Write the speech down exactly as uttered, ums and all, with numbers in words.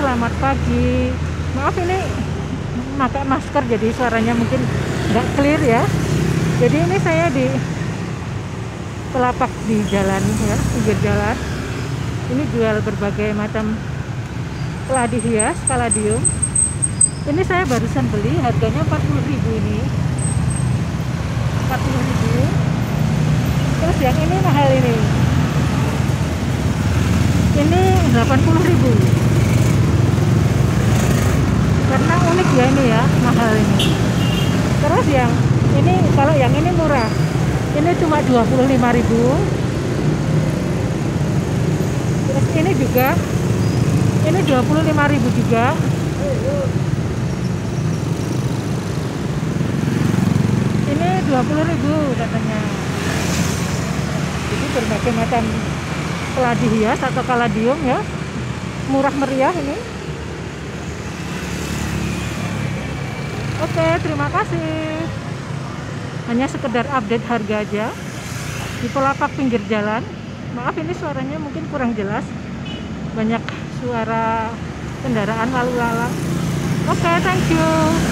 selamat pagi. Maaf ini pakai masker jadi suaranya mungkin nggak clear ya. Jadi ini saya di pelapak di jalan ya, pinggir jalan. Ini jual berbagai macam keladi hias, kaladium. Ini saya barusan beli, harganya empat puluh ribu ini. empat puluh ribu. Terus yang ini mahal ini. Ini delapan puluh ribu. Karena unik ya ini ya, mahal ini. Terus yang ini, kalau yang ini murah. Ini cuma dua puluh lima ribu. Terus ini juga, ini dua puluh lima ribu juga. Ini dua puluh ribu katanya. Jadi berbagai macam keladi hias atau kaladium ya, murah meriah ini. Oke, terima kasih. Hanya sekedar update harga aja di pelapak pinggir jalan. Maaf ini suaranya mungkin kurang jelas, banyak suara kendaraan lalu lalang. Oke, thank you.